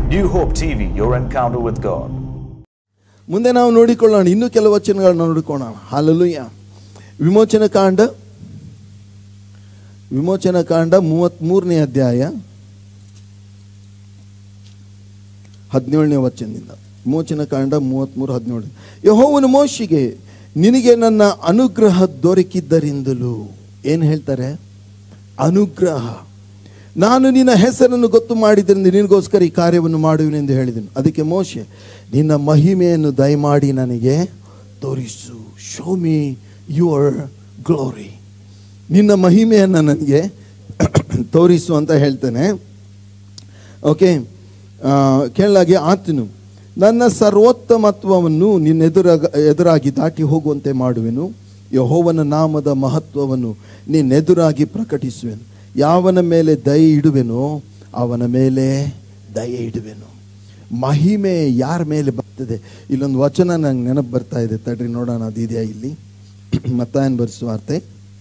New Hope TV, your encounter with God. ಮುಂದೆ ನಾವು ನೋಡಿಕೊಳ್ಳೋಣ, ಇನ್ನೂ ಕೆಲವು ವಚನಗಳನ್ನು ನೋಡಿಕೊಳ್ಳೋಣ. ಹಲ್ಲೆಲೂಯಾ. ವಿಮೋಚನ ಕಾಂಡ 33ನೇ ಅಧ್ಯಾಯ 17ನೇ ವಚನದಿಂದ. ವಿಮೋಚನ ಕಾಂಡ 33:17. ಯೆಹೋವನು ಮೋಶೆಗೆ, ನಿನಗೆ ನನ್ನ ಅನುಗ್ರಹ ದೊರಕಿದ್ದರಿಂದಲೂ, ಏನು ಹೇಳ್ತಾರೆ? ಅನುಗ್ರಹ. ನಾನು ನಿನ್ನ ಹೆಸರನ್ನು ಗೊತ್ತು ಮಾಡಿದ್ದರಿಂದ ನಿನಗೋಸ್ಕರ ಈ ಕಾರ್ಯವನ್ನು ಮಾಡುವೆನೆಂದು ಹೇಳಿದನು. ಅದಕ್ಕೆ ಮೋಶೆ, ನಿನ್ನ ಮಹಿಮೆಯನ್ನು ದಯಮಾಡಿ ನನಗೆ ತೋರಿಸು. Show me your glory. ನಿನ್ನ ಮಹಿಮೆಯನ್ನು ನನಗೆ ತೋರಿಸು ಅಂತ ಹೇಳ್ತೇನೆ. ಓಕೆ, ಕೇಳಲಾಗಿ ಆತನು, ನನ್ನ ಸರ್ವೋತ್ತಮತ್ವವನ್ನು ನಿನ್ನ ಎದುರಾಗಿ ದಾಟಿ ಹೋಗುವಂತೆ ಮಾಡುವೆನು. ಯೆಹೋವನ ನಾಮದ ಮಹತ್ವವನ್ನು ನಿನ್ನೆದುರಾಗಿ ಪ್ರಕಟಿಸುವೆನು. ಯಾವನ ಮೇಲೆ ದಯೆ ಇಡುವೆನೋ ಅವನ ಮೇಲೆ ದಯೆ ಇಡುವೆನು. ಮಹಿಮೆ ಯಾರ ಮೇಲೆ ಬರ್ತದೆ? ಇಲ್ಲೊಂದು ವಚನ ನಂಗೆ ನೆನಪು ಬರ್ತಾ ಇದೆ, ತಡ್ರಿ ನೋಡೋಣ ಅದಿದೆಯಾ ಇಲ್ಲಿ. ಮತ್ತಾಯನ ಬರೆಸುವಾರ್ತೆ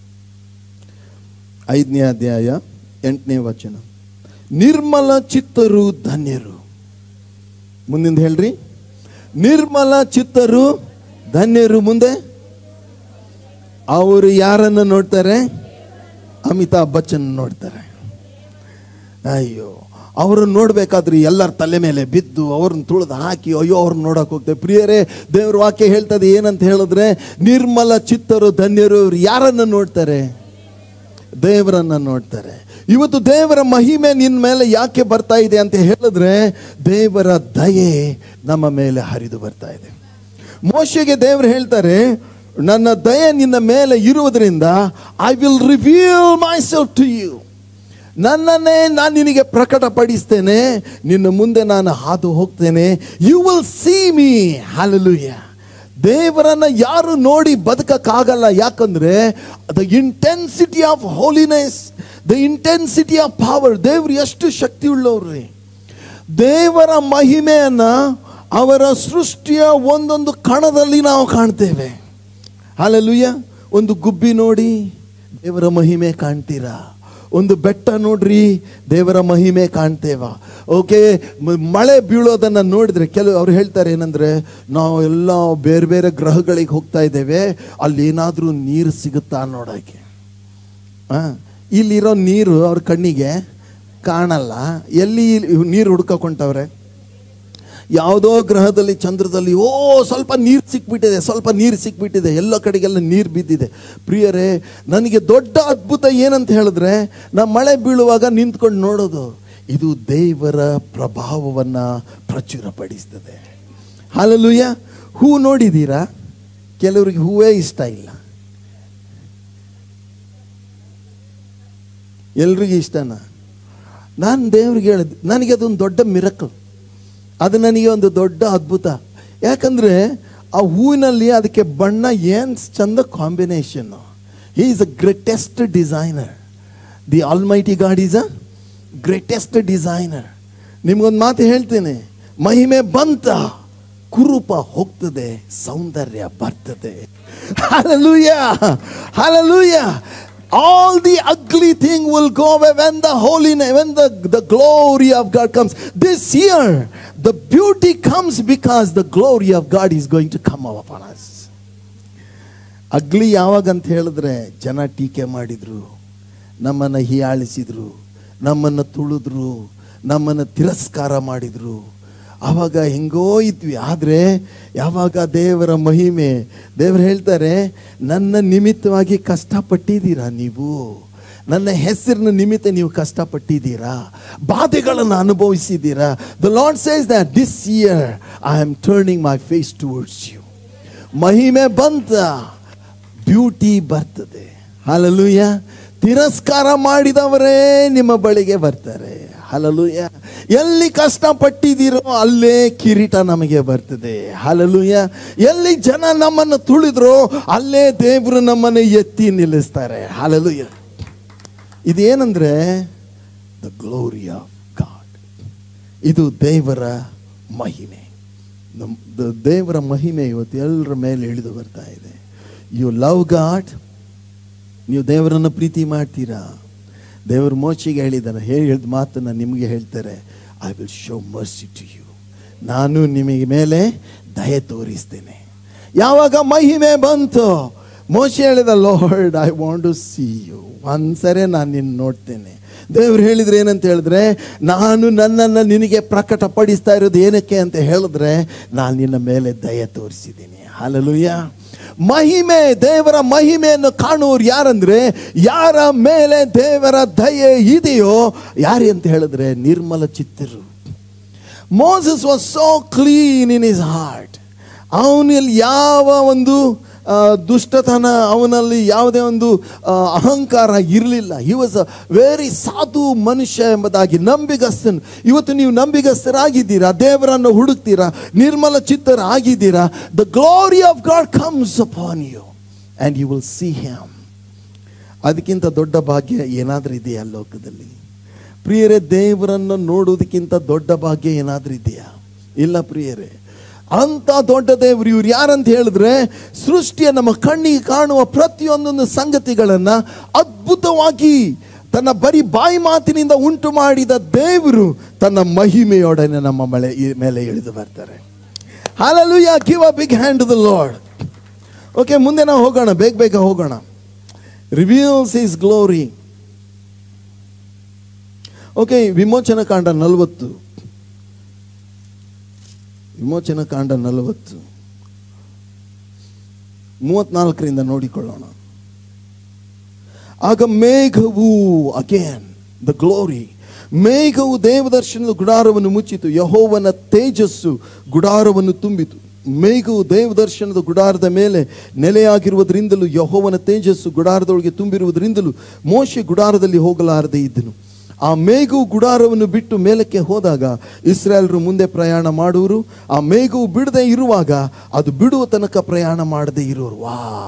5ನೇ ಅಧ್ಯಾಯ 8ನೇ ವಚನ. ನಿರ್ಮಲ ಚಿತ್ತರು ಧನ್ಯರು. ಮುಂದಿಂದ ಹೇಳ್ರಿ, ನಿರ್ಮಲ ಚಿತ್ತರು ಧನ್ಯರು. ಮುಂದೆ ಅವರು ಯಾರನ್ನು ನೋಡ್ತಾರೆ? ಅಮಿತಾಬ್ ಬಚ್ಚನ್ ನೋಡ್ತಾರೆ. ಅಯ್ಯೋ, ಅವ್ರನ್ನ ನೋಡ್ಬೇಕಾದ್ರೆ ಎಲ್ಲರ ತಲೆ ಮೇಲೆ ಬಿದ್ದು ಅವ್ರನ್ನ ತುಳಿದು ಹಾಕಿ ಅಯ್ಯೋ ಅವ್ರನ್ನ ನೋಡಕ್ಕೆ ಹೋಗ್ತೇವೆ. ಪ್ರಿಯರೇ, ದೇವ್ರ ವಾಕ್ಯ ಹೇಳ್ತದೆ ಏನಂತ ಹೇಳಿದ್ರೆ, ನಿರ್ಮಲ ಚಿತ್ತರು ಧನ್ಯರು. ಇವ್ರು ಯಾರನ್ನು ನೋಡ್ತಾರೆ? ದೇವರನ್ನ ನೋಡ್ತಾರೆ. ಇವತ್ತು ದೇವರ ಮಹಿಮೆ ನಿನ್ನ ಮೇಲೆ ಯಾಕೆ ಬರ್ತಾ ಇದೆ ಅಂತ ಹೇಳಿದ್ರೆ, ದೇವರ ದಯೆ ನಮ್ಮ ಮೇಲೆ ಹರಿದು ಬರ್ತಾ ಇದೆ. ಮೋಶೆಗೆ ದೇವರು ಹೇಳ್ತಾರೆ, ನನ್ನ ದಯೆ ನಿನ್ನ ಮೇಲೆ ಇರುವುದರಿಂದ I will reveal my myself to. You ನಾನು ನಿನಗೆ ಪ್ರಕಟಪಡಿಸ್ತೇನೆ, ನಿನ್ನ ಮುಂದೆ ನಾನು ಹಾದು ಹೋಗ್ತೇನೆ. You will see me. Hallelujah. ದೇವರನ್ನ ಯಾರು ನೋಡಿ ಬದುಕಕ್ಕಾಗಲ್ಲ. ಯಾಕಂದ್ರೆ the intensity of holiness, the intensity of power. ದೇವರು ಎಷ್ಟು ಶಕ್ತಿ ಉಳ್ಳವ್ರಿ. ದೇವರ ಮಹಿಮೆಯನ್ನ ಅವರ ಸೃಷ್ಟಿಯ ಒಂದೊಂದು ಕಣದಲ್ಲಿ ನಾವು ಕಾಣ್ತೇವೆ. ಹಲ್ಲೆಲೂಯಾ. ಒಂದು ಗುಬ್ಬಿ ನೋಡಿ ದೇವರ ಮಹಿಮೆ ಕಾಣ್ತೀರಾ? ಒಂದು ಬೆಟ್ಟ ನೋಡ್ರಿ ದೇವರ ಮಹಿಮೆ ಕಾಣ್ತೇವ? ಓಕೆ, ಮಳೆ ಬೀಳೋದನ್ನು ನೋಡಿದ್ರೆ ಅವ್ರು ಹೇಳ್ತಾರೆ ಏನಂದ್ರೆ, ನಾವು ಎಲ್ಲ ಬೇರೆ ಬೇರೆ ಗ್ರಹಗಳಿಗೆ ಹೋಗ್ತಾ ಇದ್ದೇವೆ, ಅಲ್ಲಿ ಏನಾದರೂ ನೀರು ಸಿಗುತ್ತಾ ನೋಡೋಕ್ಕೆ. ಇಲ್ಲಿರೋ ನೀರು ಅವ್ರ ಕಣ್ಣಿಗೆ ಕಾಣಲ್ಲ. ಎಲ್ಲಿ ನೀರು ಹುಡ್ಕೊಂಡವ್ರೆ? ಯಾವುದೋ ಗ್ರಹದಲ್ಲಿ, ಚಂದ್ರದಲ್ಲಿ, ಸ್ವಲ್ಪ ನೀರು ಸಿಕ್ಬಿಟ್ಟಿದೆ, ಎಲ್ಲ ಕಡೆಗೆಲ್ಲ ನೀರು ಬಿದ್ದಿದೆ. ಪ್ರಿಯರೇ, ನನಗೆ ದೊಡ್ಡ ಅದ್ಭುತ ಏನಂತ ಹೇಳಿದ್ರೆ, ನಾ ಮಳೆ ಬೀಳುವಾಗ ನಿಂತ್ಕೊಂಡು ನೋಡೋದು, ಇದು ದೇವರ ಪ್ರಭಾವವನ್ನು ಪ್ರಚುರಪಡಿಸ್ತದೆ. ಹಲ್ಲೆಲೂಯಾ. ಹೂ ನೋಡಿದ್ದೀರಾ? ಕೆಲವರಿಗೆ ಹೂವೇ ಇಷ್ಟ ಇಲ್ಲ. ಎಲ್ರಿಗೂ ಇಷ್ಟನಾ? ನಾನು ದೇವ್ರಿಗೆ ಹೇಳಿದೆ, ನನಗೆ ಅದೊಂದು ದೊಡ್ಡ ಮಿರಕಲ್. ಅದು ನನಗೆ ಒಂದು ದೊಡ್ಡ ಅದ್ಭುತ. ಯಾಕಂದರೆ ಆ ಹೂವಿನಲ್ಲಿ ಅದಕ್ಕೆ ಬಣ್ಣ ಏನು ಚಂದ combination. He is a greatest designer. The almighty God is a greatest designer. ನಿಮ್ಗೊಂದು ಮಾತು ಹೇಳ್ತೇನೆ, ಮಹಿಮೆ ಬಂತ ಕುರೂಪ ಹೋಗ್ತದೆ, ಸೌಂದರ್ಯ ಬರ್ತದೆ. Hallelujah, hallelujah. All the ugly thing will go away when the holiness, when the glory of God comes. This year, the beauty comes because the glory of God is going to come upon us. Ugly ಯಾವಾಗ ಅಂತ ಹೇಳಿದ್ರೆ, ಜನ ಟೀಕೆ ಮಾಡಿದ್ರು, ನಮ್ಮನ್ನು ಹೀಯಾಳಿಸಿದ್ರು, ನಮ್ಮನ್ನು ತುಳಿದ್ರು, ನಮ್ಮನ್ನು ತಿರಸ್ಕಾರ ಮಾಡಿದ್ರು. ಆವಾಗ ಹೆಂಗೋ ಇದ್ವಿ. ಆದರೆ ಯಾವಾಗ ದೇವರ ಮಹಿಮೆ, ದೇವರು ಹೇಳ್ತಾರೆ, ನನ್ನ ನಿಮಿತ್ತವಾಗಿ ಕಷ್ಟಪಟ್ಟಿದ್ದೀರಾ ನೀವು, ನನ್ನ ಹೆಸರಿನ ನಿಮಿತ್ತ ನೀವು ಕಷ್ಟಪಟ್ಟಿದ್ದೀರಾ, ಬಾಧೆಗಳನ್ನು ಅನುಭವಿಸಿದ್ದೀರಾ. The Lord says that this year I am turning my face towards you. ಮಹಿಮೆ ಬಂತ, ಬ್ಯೂಟಿ ಬರ್ತದೆ. ಹಲ್ಲೆಲೂಯಾ. ತಿರಸ್ಕಾರ ಮಾಡಿದವರೇ ನಿಮ್ಮ ಬಳಿಗೆ ಬರ್ತಾರೆ. ಹಲ್ಲೆಲೂಯಾ. ಎಲ್ಲಿ ಕಷ್ಟಪಟ್ಟಿದ್ದೀರೋ ಅಲ್ಲೇ ಕಿರೀಟ ನಮಗೆ ಬರ್ತದೆ. ಹಲ್ಲೆಲೂಯಾ. ಎಲ್ಲಿ ಜನ ನಮ್ಮನ್ನು ತುಳಿದ್ರೋ ಅಲ್ಲೇ ದೇವರು ನಮ್ಮನ್ನು ಎತ್ತಿ ನಿಲ್ಲಿಸ್ತಾರೆ. ಹಲ್ಲೆಲೂಯಾ. ಇದೇನಂದ್ರೆ ದ ಗ್ಲೋರಿ ಆಫ್ ಗಾಡ್. ಇದು ದೇವರ ಮಹಿಮೆ. ದೇವರ ಮಹಿಮೆ ಇವತ್ತು ಎಲ್ಲರ ಮೇಲೆ ಇಳಿದು ಬರ್ತಾ ಇದೆ. You love God. ನೀವು ದೇವರನ್ನು ಪ್ರೀತಿ ಮಾಡ್ತೀರಾ? ದೇವರು ಮೋಶೆಗೆ ಹೇಳಿದ್ದಾನೆ, ಹೇಳಿದ ಮಾತನ್ನು ನಿಮಗೆ ಹೇಳ್ತಾರೆ. I will show mercy to you. ನಾನು ನಿಮಗೆ ಮೇಲೆ ದಯೆ ತೋರಿಸ್ತೇನೆ. ಯಾವಾಗ ಮಹಿಮೆ ಬಂತು, ಮೋಶೆ ಹೇಳಿದ, Lord I want to see you. ಒಂದ್ಸರಿ ನಾನು ನಿನ್ನ ನೋಡ್ತೇನೆ. ದೇವ್ರು ಹೇಳಿದ್ರೆ ಏನಂತ ಹೇಳಿದ್ರೆ, ನಾನು ನನ್ನನ್ನು ನಿನಗೆ ಪ್ರಕಟಪಡಿಸ್ತಾ ಇರೋದು ಏನಕ್ಕೆ ಅಂತ ಹೇಳಿದ್ರೆ, ನಾನು ನಿನ್ನ ಮೇಲೆ ದಯೆ ತೋರಿಸಿದ್ದೀನಿ. ಹಲ್ಲೆಲೂಯಾ. ಮಹಿಮೆ, ದೇವರ ಮಹಿಮೆಯನ್ನು ಕಾಣುವರು ಯಾರಂದ್ರೆ, ಯಾರ ಮೇಲೆ ದೇವರ ದಯೆ ಇದೆಯೋ. ಯಾರು ಅಂತ ಹೇಳಿದ್ರೆ ನಿರ್ಮಲ ಚಿತ್ತರು. Moses was so clean in his heart. ಅವನಲ್ಲಿ ಯಾವ ಒಂದು ದುಷ್ಟತನ, ಅವನಲ್ಲಿ ಯಾವುದೇ ಒಂದು ಅಹಂಕಾರ ಇರಲಿಲ್ಲ. ಹಿ ವಾಸ್ ಅ ವೆರಿ ಸಾಧು ಮನುಷ್ಯ ಎಂಬುದಾಗಿ, ನಂಬಿಗಸ್ತನು. ಇವತ್ತು ನೀವು ನಂಬಿಗಸ್ತರಾಗಿದ್ದೀರಾ, ದೇವರನ್ನು ಹುಡುಕ್ತೀರಾ, ನಿರ್ಮಲ ಚಿತ್ತರಾಗಿದ್ದೀರಾ. The glory of God comes upon you and you will see him. ಅದಕ್ಕಿಂತ ದೊಡ್ಡ ಭಾಗ್ಯ ಏನಾದರೂ ಇದೆಯಾ ಲೋಕದಲ್ಲಿ? ಪ್ರಿಯರೇ, ದೇವರನ್ನು ನೋಡೋದಕ್ಕಿಂತ ದೊಡ್ಡ ಭಾಗ್ಯ ಏನಾದರೂ ಇದೆಯಾ? ಇಲ್ಲ ಪ್ರಿಯರೇ. ಅಂತ ದೊಡ್ಡ ದೇವರು ಇವ್ರು ಯಾರಂತ ಹೇಳಿದ್ರೆ, ಸೃಷ್ಟಿಯ ನಮ್ಮ ಕಣ್ಣಿಗೆ ಕಾಣುವ ಪ್ರತಿಯೊಂದೊಂದು ಸಂಗತಿಗಳನ್ನು ಅದ್ಭುತವಾಗಿ ತನ್ನ ಬರೀ ಬಾಯಿ ಮಾತಿನಿಂದ ಉಂಟು ಮಾಡಿದ ದೇವರು ತನ್ನ ಮಹಿಮೆಯೊಡನೆ ನಮ್ಮ ಮೇಲೆ ಇಳಿದು ಬರ್ತಾರೆ. Hallelujah. Give a big hand to the Lord. Okay, ಮುಂದೆ ನಾವು ಹೋಗೋಣ, ಬೇಗ ಹೋಗೋಣ. Reveals his glory. ಓಕೆ, ವಿಮೋಚನ ಕಾಂಡ 40. ವಿಮೋಚನ ಕಾಂಡ 40 34ರಿಂದ ನೋಡಿಕೊಳ್ಳೋಣ. ಆಗ ಮೇಘವು, ಅಗೇನ್ ದ ಗ್ಲೋರಿ, ಮೇಘವು ದೇವದರ್ಶನದ ಗುಡಾರವನ್ನು ಮುಚ್ಚಿತು, ಯೆಹೋವನ ತೇಜಸ್ಸು ಗುಡಾರವನ್ನು ತುಂಬಿತು. ಮೇಘವು ದೇವದರ್ಶನದ ಗುಡಾರದ ಮೇಲೆ ನೆಲೆಯಾಗಿರುವುದರಿಂದಲೂ ಯೆಹೋವನ ತೇಜಸ್ಸು ಗುಡಾರದೊಳಗೆ ತುಂಬಿರುವುದರಿಂದಲೂ ಮೋಶೆ ಗುಡಾರದಲ್ಲಿ ಹೋಗಲಾರದೆ ಇದ್ದನು. ಆ ಮೇಘವು ಗುಡಾರವನ್ನು ಬಿಟ್ಟು ಮೇಲಕ್ಕೆ ಹೋದಾಗ ಇಸ್ರಾಯೇಲರು ಮುಂದೆ ಪ್ರಯಾಣ ಮಾಡುವರು. ಆ ಮೇಘವು ಬಿಡದೆ ಇರುವಾಗ ಅದು ಬಿಡುವ ತನಕ ಪ್ರಯಾಣ ಮಾಡದೆ ಇರುವರು.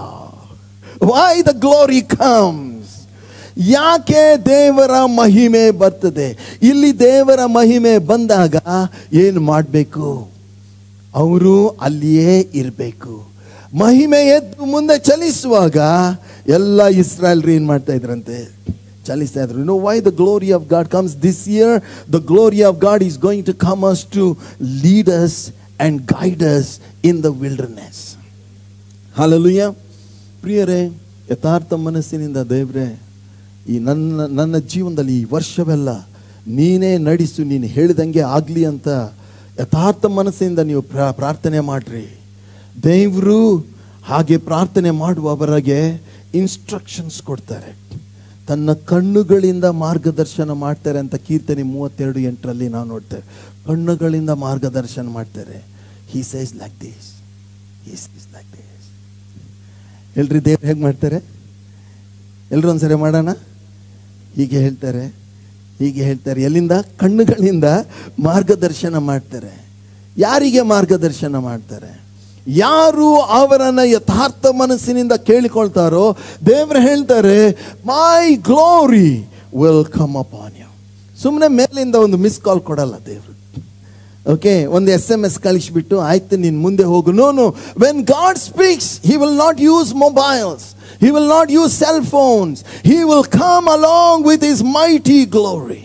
Why the glory comes. ಯಾಕೆ ದೇವರ ಮಹಿಮೆ ಬರ್ತದೆ? ಇಲ್ಲಿ ದೇವರ ಮಹಿಮೆ ಬಂದಾಗ ಏನು ಮಾಡಬೇಕು? ಅವರು ಅಲ್ಲಿಯೇ ಇರಬೇಕು. ಮಹಿಮೆ ಎದ್ದು ಮುಂದೆ ಚಲಿಸುವಾಗ ಎಲ್ಲ ಇಸ್ರಾಯೇಲರು ಏನು ಮಾಡ್ತಾ ಇದ್ರಂತೆ? ಚಲಿಸ್ತಾ ಇದ್ರು. You know why the glory of God comes this year? The glory of God is going to come us to lead us and guide us in the wilderness. Hallelujah. ಪ್ರಿಯರೇ, ಯಥಾರ್ಥ ಮನಸ್ಸಿನಿಂದ ದೇವರೇ, ಈ ನನ್ನ ಜೀವನದಲ್ಲಿ ಈ ವರ್ಷವೆಲ್ಲ ನೀನೇ ನಡೆಸು, ನೀನು ಹೇಳಿದಂಗೆ ಆಗಲಿ ಅಂತ ಯಥಾರ್ಥ ಮನಸ್ಸಿನಿಂದ ನೀವು ಪ್ರಾರ್ಥನೆ ಮಾಡ್ರಿ. ದೇವರು ಹಾಗೆ ಪ್ರಾರ್ಥನೆ ಮಾಡುವವರೆಗೆ ಇನ್ಸ್ಟ್ರಕ್ಷನ್ಸ್ ಕೊಡ್ತಾರೆ. ತನ್ನ ಕಣ್ಣುಗಳಿಂದ ಮಾರ್ಗದರ್ಶನ ಮಾಡ್ತಾರೆ ಅಂತ ಕೀರ್ತನೆ 32:8 ನಾವು ನೋಡ್ತೇವೆ. ಕಣ್ಣುಗಳಿಂದ ಮಾರ್ಗದರ್ಶನ ಮಾಡ್ತಾರೆ. He says like this, he says like this. ಎಲ್ರಿ ದೇವ್ರು ಹೇಗೆ ಮಾಡ್ತಾರೆ? ಎಲ್ಲರೂ ಒಂದ್ಸರಿ ಮಾಡೋಣ. ಹೀಗೆ ಹೇಳ್ತಾರೆ, ಹೀಗೆ ಹೇಳ್ತಾರೆ. ಎಲ್ಲಿಂದ? ಕಣ್ಣುಗಳಿಂದ ಮಾರ್ಗದರ್ಶನ ಮಾಡ್ತಾರೆ. ಯಾರಿಗೆ ಮಾರ್ಗದರ್ಶನ ಮಾಡ್ತಾರೆ? ಯಾರು ಅವರನ್ನು ಯಥಾರ್ಥ ಮನಸ್ಸಿನಿಂದ ಕೇಳಿಕೊಳ್ತಾರೋ ದೇವರು ಹೇಳ್ತಾರೆ, my glory will come upon you. ಸುಮ್ಮನೆ ಮೇಲಿಂದ ಒಂದು ಮಿಸ್ ಕಾಲ್ ಕೊಡಲ್ಲ ದೇವರು. ಓಕೆ, ಒಂದು SMS ಕಳಿಸ್ಬಿಟ್ಟು ಆಯ್ತು ನೀನು ಮುಂದೆ ಹೋಗು. No, when God speaks he will not use mobiles, he will not use cell phones, he will come along with his mighty glory.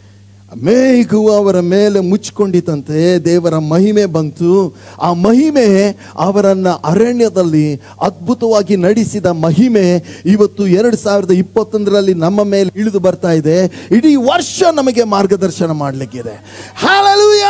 ಮೇಘವು ಅವರ ಮೇಲೆ ಮುಚ್ಚಿಕೊಂಡಿತಂತೆ, ದೇವರ ಮಹಿಮೆ ಬಂತು. ಆ ಮಹಿಮೆ ಅವರನ್ನು ಅರಣ್ಯದಲ್ಲಿ ಅದ್ಭುತವಾಗಿ ನಡೆಸಿದ ಮಹಿಮೆ ಇವತ್ತು 2021ರಲ್ಲಿ ನಮ್ಮ ಮೇಲೆ ಇಳಿದು ಬರ್ತಾ ಇದೆ. ಇಡೀ ವರ್ಷ ನಮಗೆ ಮಾರ್ಗದರ್ಶನ ಮಾಡಲಿಕ್ಕಿದೆ. Hallelujah,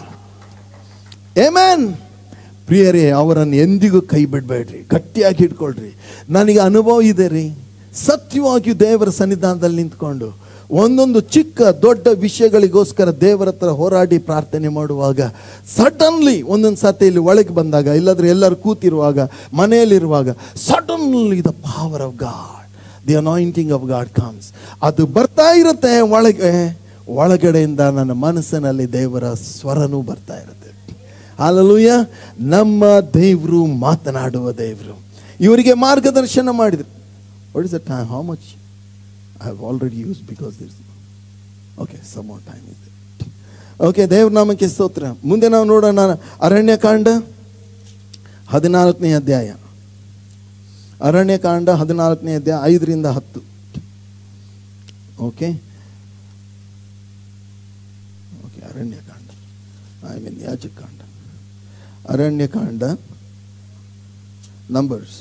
amen. ಪ್ರಿಯರೇ, ಅವರನ್ನು ಎಂದಿಗೂ ಕೈ ಬಿಡಬೇಡ್ರಿ, ಗಟ್ಟಿಯಾಗಿ ಹಿಡ್ಕೊಳ್ರಿ. ನನಗೆ ಅನುಭವ ಇದೆ ರೀ, ಸತ್ಯವಾಗಿಯೂ ದೇವರ ಸನ್ನಿಧಾನದಲ್ಲಿ ನಿಂತ್ಕೊಂಡು ಒಂದೊಂದು ಚಿಕ್ಕ ದೊಡ್ಡ ವಿಷಯಗಳಿಗೋಸ್ಕರ ದೇವರ ಹತ್ರ ಹೋರಾಡಿ ಪ್ರಾರ್ಥನೆ ಮಾಡುವಾಗ ಸಡನ್ಲಿ ಒಂದೊಂದು ಸತಿ ಇಲ್ಲಿ ಒಳಗೆ ಬಂದಾಗ, ಇಲ್ಲಾಂದ್ರೆ ಎಲ್ಲರೂ ಕೂತಿರುವಾಗ, ಮನೆಯಲ್ಲಿರುವಾಗ suddenly the power of God, the anointing of God comes. ಅದು ಬರ್ತಾ ಇರುತ್ತೆ ಒಳಗಡೆಯಿಂದ ನನ್ನ ಮನಸ್ಸಿನಲ್ಲಿ ದೇವರ ಸ್ವರನೂ ಬರ್ತಾ ಇರುತ್ತೆ. ಹಲ್ಲೆಲೂಯಾ. ನಮ್ಮ ದೇವರು ಮಾತನಾಡುವ ದೇವರು. ಇವರಿಗೆ ಮಾರ್ಗದರ್ಶನ ಮಾಡಿದ್ರು. What is the time? How much I have already used because there's okay, some more time is there. Okay, ದೇವ್ರ ನಾಮಕ್ಕೆ ಸ್ತೋತ್ರ. ಮುಂದೆ ನಾವು ನೋಡೋಣ ಅರಣ್ಯಕಾಂಡ 14ನೇ ಅಧ್ಯಾಯ. ಅರಣ್ಯಕಾಂಡ 14ನೇ ಅಧ್ಯಾಯ 5ರಿಂದ 10. ಓಕೆ, ಅರಣ್ಯಕಾಂಡ, ಯಾಜಕಾಂಡ, ಅರಣ್ಯಕಾಂಡ, ನಂಬರ್ಸ್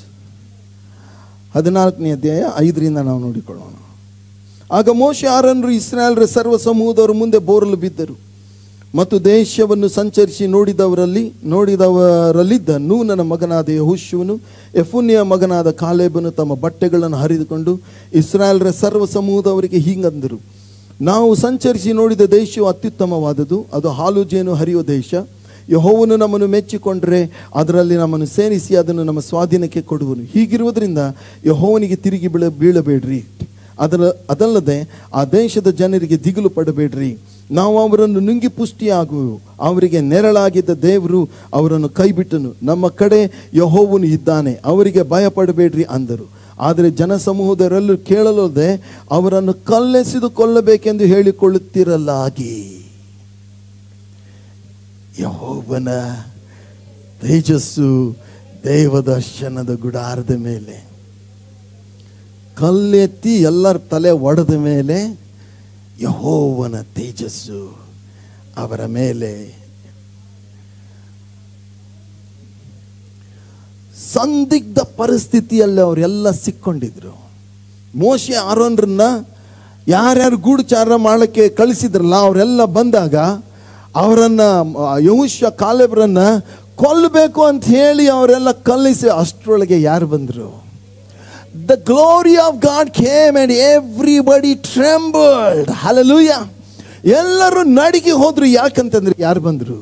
14ನೇ ಅಧ್ಯಾಯ 5ರಿಂದ ನಾವು ನೋಡಿಕೊಳ್ಳೋಣ. ಆಗ ಮೋಶೆ ಆರೋನರು ಇಸ್ರಾಯೇಲರ ಸರ್ವ ಸಮೂಹದವರ ಮುಂದೆ ಬೋರಲು ಬಿದ್ದರು ಮತ್ತು ದೇಶವನ್ನು ಸಂಚರಿಸಿ ನೋಡಿದವರಲ್ಲಿದ್ದ ನೂನನ ಮಗನಾದ ಯೆಹೋಶುವನು, ಯೆಫುನ್ನೆಯ ಮಗನಾದ ಕಾಲೇಬನು ತಮ್ಮ ಬಟ್ಟೆಗಳನ್ನು ಹರಿದುಕೊಂಡು ಇಸ್ರಾಯೇಲರ ಸರ್ವ ಸಮೂಹದವರಿಗೆ ಹೀಗಂದರು, ನಾವು ಸಂಚರಿಸಿ ನೋಡಿದ ದೇಶವು ಅತ್ಯುತ್ತಮವಾದದ್ದು, ಅದು ಹಾಲು ಜೇನು ಹರಿಯುವ ದೇಶ. ಯೆಹೋವನು ನಮ್ಮನ್ನು ಮೆಚ್ಚಿಕೊಂಡರೆ ಅದರಲ್ಲಿ ನಮ್ಮನ್ನು ಸೇರಿಸಿ ಅದನ್ನು ನಮ್ಮ ಸ್ವಾಧೀನಕ್ಕೆ ಕೊಡುವನು. ಹೀಗಿರುವುದರಿಂದ ಯೆಹೋವನಿಗೆ ತಿರುಗಿ ಬೀಳಬೇಡ್ರಿ. ಅದಲ್ಲದೆ ಆ ದೇಶದ ಜನರಿಗೆ ದಿಗಿಲು ಪಡಬೇಡ್ರಿ. ನಾವು ಅವರನ್ನು ನುಂಗಿ ಪುಷ್ಟಿಯಾಗುವೆವು. ಅವರಿಗೆ ನೆರಳಾಗಿದ್ದ ದೇವರು ಅವರನ್ನು ಕೈಬಿಟ್ಟನು. ನಮ್ಮ ಕಡೆ ಯೆಹೋವನು ಇದ್ದಾನೆ, ಅವರಿಗೆ ಭಯಪಡಬೇಡ್ರಿ ಅಂದರು. ಆದರೆ ಜನಸಮೂಹದವರೆಲ್ಲರೂ ಕೇಳಲೋದೆ ಅವರನ್ನು ಕಲ್ಲೆಸೆದು ಕೊಲ್ಲಬೇಕೆಂದು ಹೇಳಿಕೊಳ್ಳುತ್ತಿರಲಾಗಿ ಯೆಹೋವನ ತೇಜಸ್ಸು ದೇವದರ್ಶನದ ಗುಡಾರದ ಮೇಲೆ ಕಲ್ಲೆತ್ತಿ ಎಲ್ಲರ ತಲೆ ಒಡೆದ ಮೇಲೆ ಯೆಹೋವನ ತೇಜಸ್ಸು ಅವರ ಮೇಲೆ. ಸಂದಿಗ್ಧ ಪರಿಸ್ಥಿತಿಯಲ್ಲಿ ಅವರೆಲ್ಲ ಸಿಕ್ಕೊಂಡಿದ್ರು. ಮೋಶೆ ಆರೋನರನ್ನ ಯಾರ್ಯಾರು ಗೂಢಚಾರ ಮಾಡಕ್ಕೆ ಕಳಿಸಿದ್ರಲ್ಲ ಅವರೆಲ್ಲ ಬಂದಾಗ ಅವರನ್ನ ಯೆಹೋಶುವ ಕಾಲೇಬರನ್ನ ಕೊಲ್ಲಬೇಕು ಅಂತ ಹೇಳಿ ಅವರೆಲ್ಲ ಕಲಿಸಿ ಅಷ್ಟರೊಳಗೆ ಯಾರು ಬಂದರು? The glory of God came and everybody trembled. Hallelujah. ಎಲ್ಲರೂ ನಡುಗಿ ಹೋದ್ರು. ಯಾಕಂತಂದ್ರೆ ಯಾರು ಬಂದರು?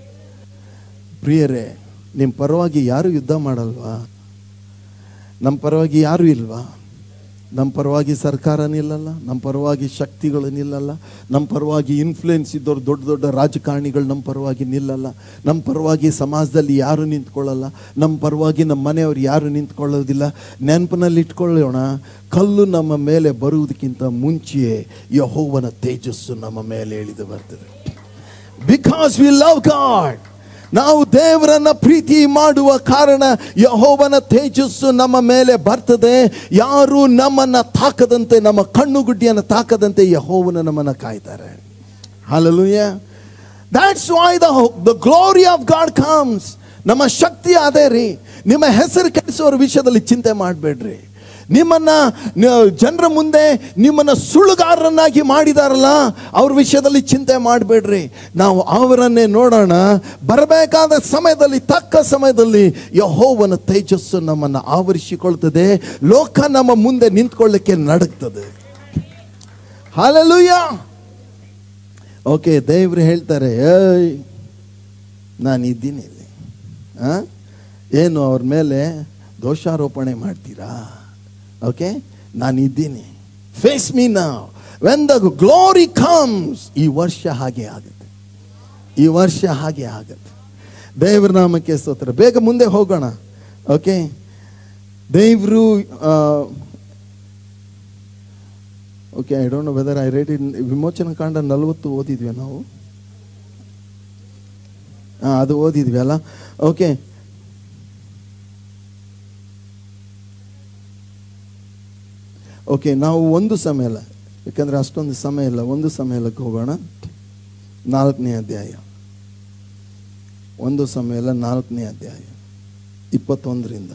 ಪ್ರಿಯರೇ, ನಿಮ್ಮ ಪರವಾಗಿ ಯಾರು ಯುದ್ಧ ಮಾಡಲ್ವಾ? ನಮ್ಮ ಪರವಾಗಿ ಯಾರು ಇಲ್ವಾ? ನಮ್ಮ ಪರವಾಗಿ ಸರ್ಕಾರ ನಿಲ್ಲಲ್ಲ, ನಮ್ಮ ಪರವಾಗಿ ಶಕ್ತಿಗಳು ನಿಲ್ಲಲ್ಲ, ನಮ್ಮ ಪರವಾಗಿ ಇನ್ಫ್ಲುಯೆನ್ಸ್ ಇದ್ದವ್ರು ದೊಡ್ಡ ದೊಡ್ಡ ರಾಜಕಾರಣಿಗಳು ನಮ್ಮ ಪರವಾಗಿ ನಿಲ್ಲಲ್ಲ, ನಮ್ಮ ಪರವಾಗಿ ಸಮಾಜದಲ್ಲಿ ಯಾರು ನಿಂತ್ಕೊಳ್ಳಲ್ಲ, ನಮ್ಮ ಪರವಾಗಿ ನಮ್ಮ ಮನೆಯವರು ಯಾರು ನಿಂತ್ಕೊಳ್ಳೋದಿಲ್ಲ. ನೆನಪಿನಲ್ಲಿ ಇಟ್ಕೊಳ್ಳೋಣ, ಕಲ್ಲು ನಮ್ಮ ಮೇಲೆ ಬರುವುದಕ್ಕಿಂತ ಮುಂಚೆಯೇ ಯೆಹೋವನ ತೇಜಸ್ಸು ನಮ್ಮ ಮೇಲೆ ಇಳಿದು ಬರ್ತದೆ. Because we love God. ನಾವು ದೇವರನ್ನ ಪ್ರೀತಿ ಮಾಡುವ ಕಾರಣ ಯೆಹೋವನ ತೇಜಸ್ಸು ನಮ್ಮ ಮೇಲೆ ಬರ್ತದೆ. ಯಾರು ನಮ್ಮನ್ನ ತಾಕದಂತೆ, ನಮ್ಮ ಕಣ್ಣುಗುಡ್ಡಿಯನ್ನು ತಾಕದಂತೆ ಯೆಹೋವನ ನಮ್ಮನ್ನ ಕಾಯ್ತಾರೆ. Hallelujah. That's why the glory of God comes. ನಮ್ಮ ಶಕ್ತಿ ಅದೇ ರೀ. ನಿಮ್ಮ ಹೆಸರು ಕೆಡಿಸೋರ ವಿಷಯದಲ್ಲಿ ಚಿಂತೆ ಮಾಡಬೇಡ್ರಿ. ನಿಮ್ಮನ್ನ ಜನರ ಮುಂದೆ ನಿಮ್ಮನ್ನ ಸುಳ್ಳುಗಾರರನ್ನಾಗಿ ಮಾಡಿದಾರಲ್ಲ ಅವ್ರ ವಿಷಯದಲ್ಲಿ ಚಿಂತೆ ಮಾಡಬೇಡ್ರಿ. ನಾವು ಅವರನ್ನೇ ನೋಡೋಣ. ಬರಬೇಕಾದ ಸಮಯದಲ್ಲಿ, ತಕ್ಕ ಸಮಯದಲ್ಲಿ ಯೆಹೋವನ ತೇಜಸ್ಸು ನಮ್ಮನ್ನು ಆವರಿಸಿಕೊಳ್ತದೆ. ಲೋಕ ನಮ್ಮ ಮುಂದೆ ನಿಂತ್ಕೊಳ್ಳಿಕ್ಕೆ ನಡುಗ್ತದೆ. ಹಲ್ಲೆಲೂಯಾ. ಓಕೆ, ದೇವರು ಹೇಳ್ತಾರೆ, ಏಯ್ ನಾನು ಇದ್ದೀನಿ ಇಲ್ಲಿ. ಏನು ಅವ್ರ ಮೇಲೆ ದೋಷಾರೋಪಣೆ ಮಾಡ್ತೀರಾ? ಓಕೆ, ನಾನು ಇದ್ದೀನಿ. Face me now. When the glory comes. ಈ ವರ್ಷ ಹಾಗೆ ಆಗುತ್ತೆ, ಈ ವರ್ಷ ಹಾಗೆ ಆಗುತ್ತೆ. ದೇವರ ನಾಮಕ್ಕೆ ಸ್ತೋತ್ರ. ಬೇಗ ಮುಂದೆ ಹೋಗೋಣ. ಓಕೆ, ದೇವರು okay, I don't know whether I read in Vimochana ಕಾಂಡ 40 ಓದಿದ್ವಿ ನಾವು. ಅದು ಓದಿದ್ವಿ ಅಲ್ಲ. ಓಕೆ, ಓಕೆ, ನಾವು ಒಂದು ಸಮಯ ಇಲ್ಲ, ಯಾಕಂದರೆ ಅಷ್ಟೊಂದು ಸಮಯ ಇಲ್ಲ. ಒಂದು ಸಮಯಕ್ಕೆ ಹೋಗೋಣ. 4ನೇ ಅಧ್ಯಾಯ, ಒಂದು ಸಮಯ ಇಲ್ಲ, 4ನೇ ಅಧ್ಯಾಯ 21ರಿಂದ.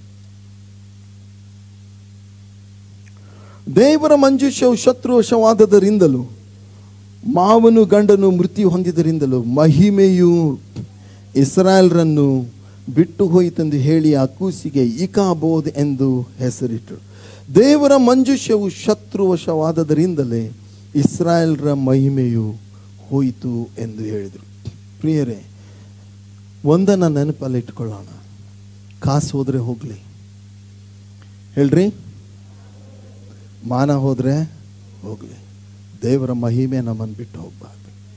ದೇವರ ಮಂಜೂಷವು ಶತ್ರುವಶವಾದದರಿಂದಲೂ ಮಾವನು ಗಂಡನು ಮೃತ್ಯು ಹೊಂದಿದರಿಂದಲೂ ಮಹಿಮೆಯು ಇಸ್ರಾಯೇಲರನ್ನು ಬಿಟ್ಟು ಹೋಯಿತೆಂದು ಹೇಳಿ ಆ ಕೂಸಿಗೆ ಇಕಾಬೋದ್ ಎಂದು ಹೆಸರಿಟ್ಟರು. ದೇವರ ಮಂಜೂಷವು ಶತ್ರುವಶವಾದದರಿಂದಲೇ ಇಸ್ರಾಯೇಲರ ಮಹಿಮೆಯು ಹೋಯಿತು ಎಂದು ಹೇಳಿದರು. ಪ್ರಿಯರೇ, ಒಂದನ್ನು ನೆನಪಲ್ಲಿ ಇಟ್ಕೊಳ್ಳೋಣ. ಕಾಸು ಹೋದರೆ ಹೋಗಲಿ, ಹೇಳ್ರಿ, ಮಾನ ಹೋದರೆ ಹೋಗಲಿ, ದೇವರ ಮಹಿಮೆ ನಮ್ಮನ್ನು ಬಿಟ್ಟು ಹೋಗಬಾರ್ದು.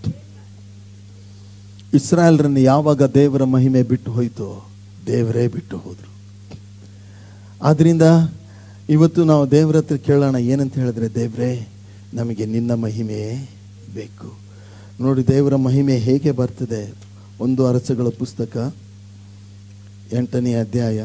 ಇಸ್ರಾಯೇಲರನ್ನು ಯಾವಾಗ ದೇವರ ಮಹಿಮೆ ಬಿಟ್ಟು ಹೋಯಿತೋ ದೇವರೇ ಬಿಟ್ಟು ಹೋದರು. ಆದ್ದರಿಂದ ಇವತ್ತು ನಾವು ದೇವರ ಹತ್ರ ಕೇಳೋಣ. ಏನಂತ ಹೇಳಿದ್ರೆ, ದೇವರೇ, ನಮಗೆ ನಿನ್ನ ಮಹಿಮೆಯೇ ಬೇಕು. ನೋಡಿ, ದೇವರ ಮಹಿಮೆ ಹೇಗೆ ಬರ್ತದೆ. 1 ಅರಸುಗಳ ಪುಸ್ತಕ 8ನೇ ಅಧ್ಯಾಯ,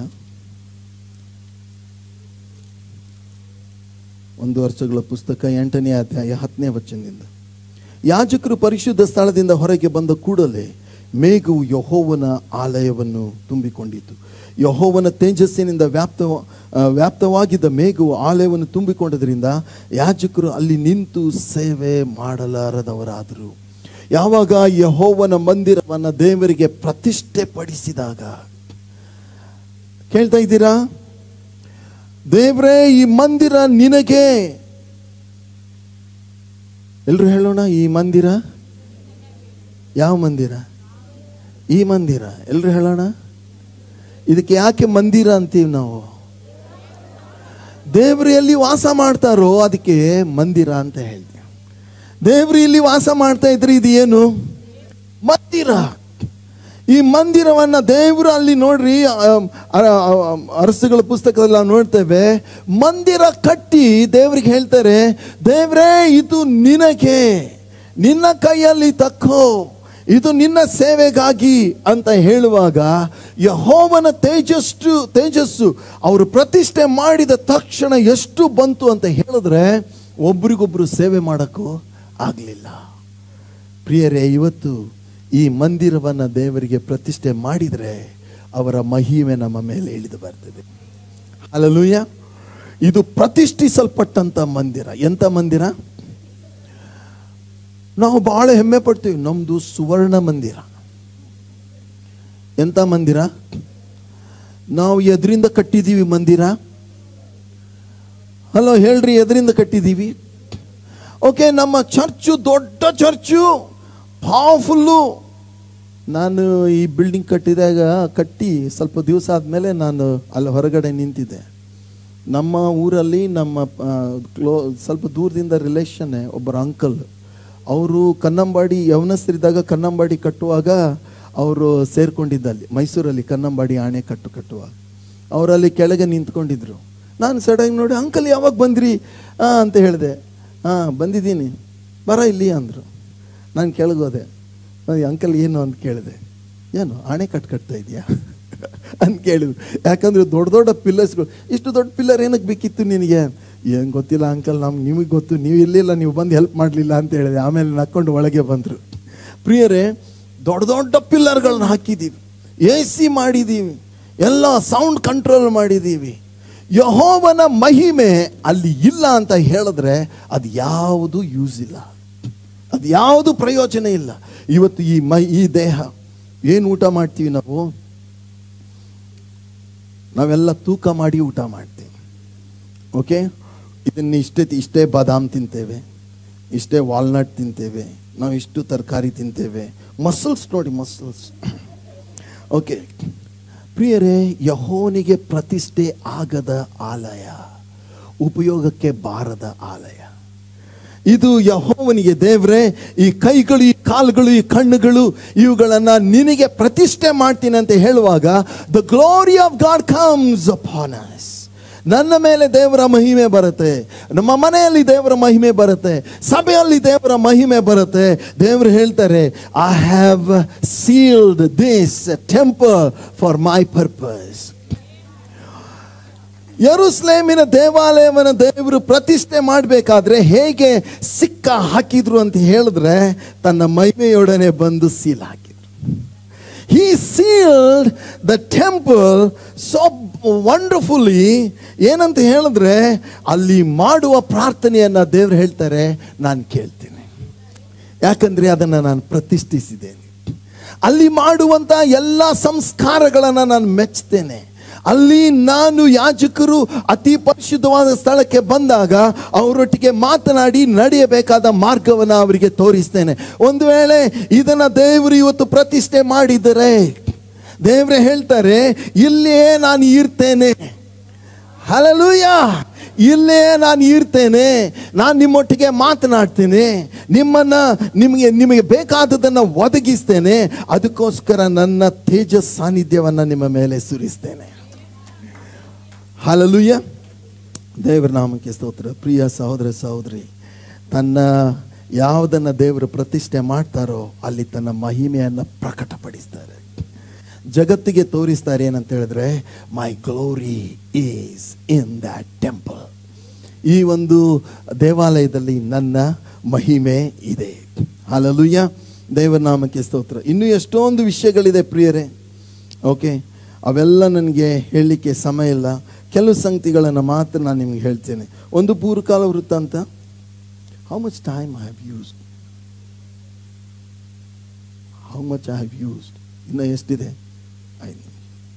1 ವರ್ಷಗಳ ಪುಸ್ತಕ 8ನೇ ಅಧ್ಯಾಯ 10ನೇ ವಚನದಿಂದ. ಯಾಜಕರು ಪರಿಶುದ್ಧ ಸ್ಥಳದಿಂದ ಹೊರಗೆ ಬಂದ ಕೂಡಲೇ ಮೇಘವು ಯೆಹೋವನ ಆಲಯವನ್ನು ತುಂಬಿಕೊಂಡಿತು. ಯೆಹೋವನ ತೇಜಸ್ಸಿನಿಂದ ವ್ಯಾಪ್ತವಾಗಿದ್ದ ಮೇಘವು ಆಲಯವನ್ನು ತುಂಬಿಕೊಂಡದ್ರಿಂದ ಯಾಜಕರು ಅಲ್ಲಿ ನಿಂತು ಸೇವೆ ಮಾಡಲಾರದವರಾದರು. ಯಾವಾಗ ಯೆಹೋವನ ಮಂದಿರವನ್ನು ದೇವರಿಗೆ ಪ್ರತಿಷ್ಠೆ ಪಡಿಸಿದಾಗ, ಕೇಳ್ತಾ ಇದ್ದೀರಾ? ದೇವರೇ, ಈ ಮಂದಿರ ನಿನಗೆ. ಎಲ್ರು ಹೇಳೋಣ, ಈ ಮಂದಿರ ಯಾವ ಮಂದಿರ? ಈ ಮಂದಿರ. ಎಲ್ರು ಹೇಳೋಣ, ಇದಕ್ಕೆ ಯಾಕೆ ಮಂದಿರ ಅಂತೀವಿ ನಾವು? ದೇವರು ಎಲ್ಲಿ ವಾಸ ಮಾಡ್ತಾರೋ ಅದಕ್ಕೆ ಮಂದಿರ ಅಂತ ಹೇಳ್ತೀವಿ. ದೇವರು ಇಲ್ಲಿ ವಾಸ ಮಾಡ್ತಾ ಇದ್ರೆ ಇದು ಏನು? ಮಂದಿರ. ಈ ಮಂದಿರವನ್ನ ದೇವರು ಅಲ್ಲಿ ನೋಡ್ರಿ, ಅರಸುಗಳ ಪುಸ್ತಕದಲ್ಲಿ ನಾವು ನೋಡ್ತೇವೆ, ಮಂದಿರ ಕಟ್ಟಿ ದೇವರಿಗೆ ಹೇಳ್ತಾರೆ, ದೇವರೇ ಇದು ನಿನಗೆ, ನಿನ್ನ ಕೈಯಲ್ಲಿ ತಕ್ಕೋ, ಇದು ನಿನ್ನ ಸೇವೆಗಾಗಿ ಅಂತ ಹೇಳುವಾಗ ಯೆಹೋವನ ತೇಜಸ್ಸು ಅವರು ಪ್ರತಿಷ್ಠೆ ಮಾಡಿದ ತಕ್ಷಣ ಎಷ್ಟು ಬಂತು ಅಂತ ಹೇಳಿದ್ರೆ ಒಬ್ರಿಗೊಬ್ರು ಸೇವೆ ಮಾಡೋಕ್ಕೂ ಆಗಲಿಲ್ಲ. ಪ್ರಿಯರೇ, ಇವತ್ತು ಈ ಮಂದಿರವನ್ನು ದೇವರಿಗೆ ಪ್ರತಿಷ್ಠೆ ಮಾಡಿದರೆ ಅವರ ಮಹಿಮೆ ನಮ್ಮ ಮೇಲೆ ಇಳಿದು ಬರ್ತದೆ. ಹಲ್ಲೆಲೂಯಾ. ಇದು ಪ್ರತಿಷ್ಠಿಸಲ್ಪಟ್ಟಂತ ಮಂದಿರ. ಎಂಥ ಮಂದಿರ? ನಾವು ಬಹಳ ಹೆಮ್ಮೆ ಪಡ್ತೀವಿ, ನಮ್ದು ಸುವರ್ಣ ಮಂದಿರ. ಎಂಥ ಮಂದಿರ? ನಾವು ಎದರಿಂದ ಕಟ್ಟಿದ್ದೀವಿ ಮಂದಿರ? ಹಲೋ ಹೇಳ್ರಿ, ಎದರಿಂದ ಕಟ್ಟಿದ್ದೀವಿ? ಓಕೆ, ನಮ್ಮ ಚರ್ಚು ದೊಡ್ಡ ಚರ್ಚು, ಪವರ್ಫುಲ್ಲು. ನಾನು ಈ ಬಿಲ್ಡಿಂಗ್ ಕಟ್ಟಿ ಸ್ವಲ್ಪ ದಿವಸ ಆದಮೇಲೆ ನಾನು ಅಲ್ಲಿ ಹೊರಗಡೆ ನಿಂತಿದ್ದೆ. ನಮ್ಮ ಊರಲ್ಲಿ ನಮ್ಮ ಸ್ವಲ್ಪ ದೂರದಿಂದ ರಿಲೇಷನ್ನೇ ಒಬ್ಬರು ಅಂಕಲ್. ಅವರು ಕನ್ನಂಬಾಡಿ ಯವನಸ್ಥರಿದ್ದಾಗ ಕನ್ನಂಬಾಡಿ ಕಟ್ಟುವಾಗ ಅವರು ಸೇರ್ಕೊಂಡಿದ್ದಲ್ಲಿ ಮೈಸೂರಲ್ಲಿ ಕನ್ನಂಬಾಡಿ ಆಣೆ ಕಟ್ಟುವಾಗ ಅವರಲ್ಲಿ ಕೆಳಗೆ ನಿಂತ್ಕೊಂಡಿದ್ರು. ನಾನು ಸಡನ್ ನೋಡಿ, ಅಂಕಲ್ ಯಾವಾಗ ಬಂದ್ರಿ ಅಂತ ಹೇಳಿದೆ. ಬಂದಿದ್ದೀನಿ, ಬರ ಇಲ್ಲಿ ಅಂದರು. ನಾನು ಕೆಳಗೋದೆ. ಅಂಕಲ್ ಏನು ಅಂತ ಕೇಳಿದೆ. ಏನು ಆಣೆ ಕಟ್ತಾ ಇದೆಯಾ ಅಂತ ಕೇಳಿದ್ರು. ಯಾಕಂದರೆ ದೊಡ್ಡ ದೊಡ್ಡ ಪಿಲ್ಲರ್ಸ್ಗಳು, ಇಷ್ಟು ದೊಡ್ಡ ಪಿಲ್ಲರ್ ಏನಕ್ಕೆ ಬೇಕಿತ್ತು ನಿನಗೆ? ಏನು ಗೊತ್ತಿಲ್ಲ ಅಂಕಲ್, ನಿಮಗೆ ಗೊತ್ತು, ನೀವು ಇರಲಿಲ್ಲ, ನೀವು ಬಂದು ಹೆಲ್ಪ್ ಮಾಡಲಿಲ್ಲ ಅಂತ ಹೇಳಿದೆ. ಆಮೇಲೆ ನಕ್ಕೊಂಡು ಒಳಗೆ ಬಂದರು. ಪ್ರಿಯರೇ, ದೊಡ್ಡ ದೊಡ್ಡ ಪಿಲ್ಲರ್ಗಳನ್ನ ಹಾಕಿದ್ದೀವಿ, AC ಮಾಡಿದ್ದೀವಿ, ಎಲ್ಲ ಸೌಂಡ್ ಕಂಟ್ರೋಲ್ ಮಾಡಿದ್ದೀವಿ. ಯೆಹೋವನ ಮಹಿಮೆ ಅಲ್ಲಿ ಇಲ್ಲ ಅಂತ ಹೇಳಿದ್ರೆ ಅದು ಯಾವುದು ಯೂಸ್ ಇಲ್ಲ, ಅದು ಯಾವುದು ಪ್ರಯೋಜನ ಇಲ್ಲ. ಇವತ್ತು ಈ ದೇಹ ಏನು ಊಟ ಮಾಡ್ತೀವಿ ನಾವೆಲ್ಲ ತೂಕ ಮಾಡಿ ಊಟ ಮಾಡ್ತೀವಿ. ಓಕೆ, ಇದನ್ನು ಇಷ್ಟೇ ಬಾದಾಮ್ ತಿಂತೇವೆ, ಇಷ್ಟೇ ವಾಲ್ನಟ್ ತಿಂತೇವೆ, ನಾವು ಇಷ್ಟು ತರಕಾರಿ ತಿಂತೇವೆ. ಮಸಲ್ಸ್ ನೋಡಿ, ಮಸಲ್ಸ್. ಓಕೆ ಪ್ರಿಯರೇ, ಯೆಹೋವನಿಗೆ ಪ್ರತಿಷ್ಠೆ ಆಗದ ಆಲಯ, ಉಪಯೋಗಕ್ಕೆ ಬಾರದ ಆಲಯ ಇದು. ಯೆಹೋವನಿಗೆ, ದೇವರೇ, ಈ ಕೈಗಳು, ಈ ಕಾಲುಗಳು, ಈ ಕಣ್ಣುಗಳು, ಇವುಗಳನ್ನು ನಿನಗೆ ಪ್ರತಿಷ್ಠೆ ಮಾಡ್ತೀನಿ ಅಂತ ಹೇಳುವಾಗ the glory of God comes upon us. ನನ್ನ ಮೇಲೆ ದೇವರ ಮಹಿಮೆ ಬರುತ್ತೆ, ನಮ್ಮ ಮನೆಯಲ್ಲಿ ದೇವರ ಮಹಿಮೆ ಬರುತ್ತೆ, ಸಭೆಯಲ್ಲಿ ದೇವರ ಮಹಿಮೆ ಬರುತ್ತೆ. ದೇವರು ಹೇಳ್ತಾರೆ, I have sealed this temple for my purpose. ಯೆರೂಸಲೇಮಿನ ದೇವಾಲಯವನ್ನು ದೇವರು ಪ್ರತಿಷ್ಠೆ ಮಾಡಬೇಕಾದ್ರೆ ಹೇಗೆ ಸಿಕ್ಕ ಹಾಕಿದ್ರು ಅಂತ ಹೇಳಿದ್ರೆ, ತನ್ನ ಮಹಿಮೆಯೊಡನೆ ಬಂದು ಸೀಲ್ ಹಾಕಿದ್ರು. He sealed the temple so wonderfully. ಏನಂತ ಹೇಳಿದ್ರೆ, ಅಲ್ಲಿ ಮಾಡುವ ಪ್ರಾರ್ಥನೆಯನ್ನು ದೇವರು ಹೇಳ್ತಾರೆ, ನಾನು ಕೇಳ್ತೇನೆ, ಯಾಕಂದ್ರೆ ಅದನ್ನು ನಾನು ಪ್ರತಿಷ್ಠಿಸಿದ್ದೇನೆ. ಅಲ್ಲಿ ಮಾಡುವಂಥ ಎಲ್ಲ ಸಂಸ್ಕಾರಗಳನ್ನು ನಾನು ಮೆಚ್ಚುತ್ತೇನೆ. ಅಲ್ಲಿ ನಾನು ಯಾಜಕರು ಅತಿ ಪರಿಶುದ್ಧವಾದ ಸ್ಥಳಕ್ಕೆ ಬಂದಾಗ ಅವರೊಟ್ಟಿಗೆ ಮಾತನಾಡಿ ನಡೆಯಬೇಕಾದ ಮಾರ್ಗವನ್ನು ಅವರಿಗೆ ತೋರಿಸ್ತೇನೆ. ಒಂದು ವೇಳೆ ಇದನ್ನು ದೇವರು ಇವತ್ತು ಪ್ರತಿಷ್ಠೆ ಮಾಡಿದರೆ, ದೇವರೇ ಹೇಳ್ತಾರೆ, ಇಲ್ಲೇ ನಾನು ಇರ್ತೇನೆ. ಹಲ್ಲೆಲೂಯಾ. ಇಲ್ಲೇ ನಾನು ಇರ್ತೇನೆ, ನಾನು ನಿಮ್ಮೊಟ್ಟಿಗೆ ಮಾತನಾಡ್ತೇನೆ, ನಿಮಗೆ ಬೇಕಾದದನ್ನು ಒದಗಿಸ್ತೇನೆ. ಅದಕ್ಕೋಸ್ಕರ ನನ್ನ ತೇಜಸ್ ಸಾನ್ನಿಧ್ಯವನ್ನು ನಿಮ್ಮ ಮೇಲೆ ಸುರಿಸ್ತೇನೆ. ಹಲ್ಲೆಲೂಯಾ. ದೇವರ ನಾಮಕ್ಕೆ ಸ್ತೋತ್ರ. ಪ್ರಿಯ ಸಹೋದರ ಸಹೋದರಿ, ತನ್ನ ಯಾವುದನ್ನು ದೇವರು ಪ್ರತಿಷ್ಠೆ ಮಾಡ್ತಾರೋ ಅಲ್ಲಿ ತನ್ನ ಮಹಿಮೆಯನ್ನು ಪ್ರಕಟಪಡಿಸ್ತಾರೆ, ಜಗತ್ತಿಗೆ ತೋರಿಸ್ತಾರೆ. ಏನಂತ ಹೇಳಿದ್ರೆ, my glory is in that temple. ಈ ಒಂದು ದೇವಾಲಯದಲ್ಲಿ ನನ್ನ ಮಹಿಮೆ ಇದೆ. ಹಲ್ಲೆಲೂಯಾ, ದೇವರ ನಾಮಕ್ಕೆ ಸ್ತೋತ್ರ. ಇನ್ನೂ ಎಷ್ಟೊಂದು ವಿಷಯಗಳಿದೆ ಪ್ರಿಯರೇ. ಓಕೆ, ಅವೆಲ್ಲ ನನಗೆ ಹೇಳಲಿಕ್ಕೆ ಸಮಯ ಇಲ್ಲ. ಕೆಲವು ಸಂಗತಿಗಳನ್ನು ಮಾತ್ರ ನಾನು ನಿಮ್ಗೆ ಹೇಳ್ತೇನೆ. ಒಂದು ಪೂರ್ವಕಾಲ ವೃತ್ತಾಂತ. How much time I have used? How much I have used? ಇನ್ನು ಎಷ್ಟಿದೆ? 5 ನಿಮಿಷ.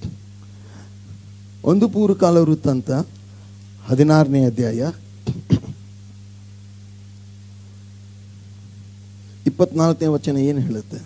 ಒಂದು ಪೂರ್ವಕಾಲ ವೃತ್ತಾಂತ 16ನೇ ಅಧ್ಯಾಯ 24ನೇ ವಚನ ಏನು ಹೇಳುತ್ತೆ?